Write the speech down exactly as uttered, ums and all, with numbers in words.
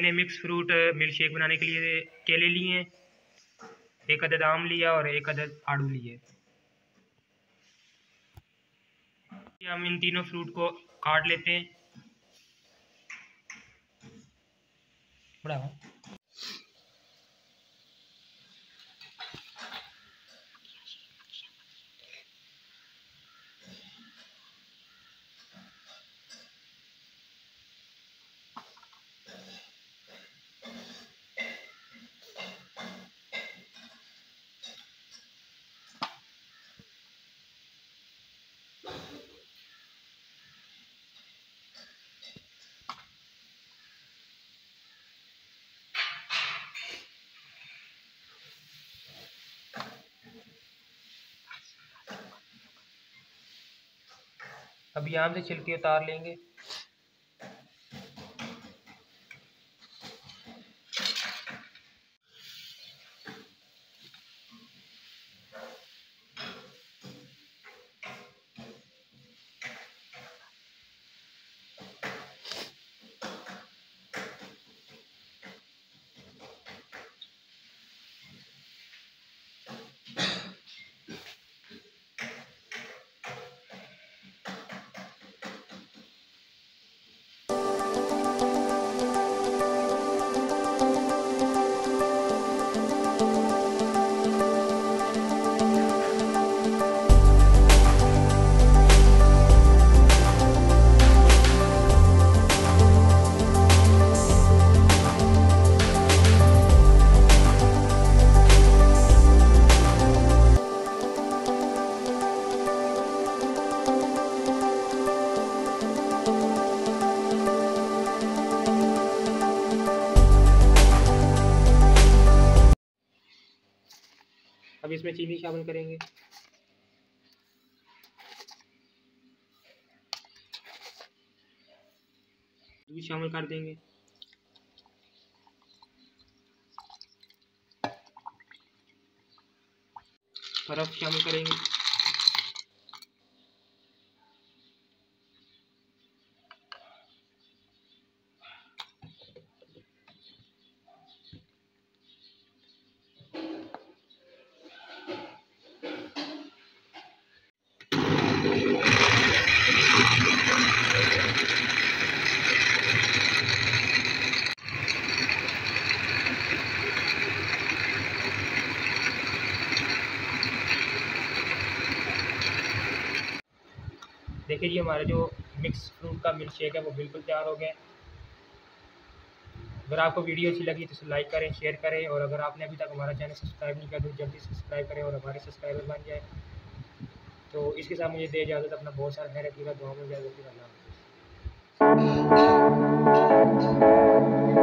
हमने mix fruit milk shake बनाने के लिए केले लिए हैं, एक अदद आम लिया और एक अदद आड़ू लिए। हम इन तीनों फ्रूट को काट लेते हैं। बड़ा अभी आम से छिलके उतार लेंगे। अब इसमें चीनी शामिल करेंगे। दूध शामिल कर देंगे। बर्फ शामिल करेंगे। देखिए जी, हमारा जो मिक्स फ्रूट का मिल्क शेक है वो बिल्कुल तैयार हो गया है। अगर आपको वीडियो अच्छी लगी तो इसे लाइक करें, शेयर करें, और अगर आपने अभी तक हमारा चैनल सब्सक्राइब नहीं किया तो जल्दी सब्सक्राइब करें और हमारे सब्सक्राइबर बन जाए। तो इसके साथ मुझे दे इजाज़त। अपना बहुत सारा ख्याल रखिएगा। दुआ में इजाज़त।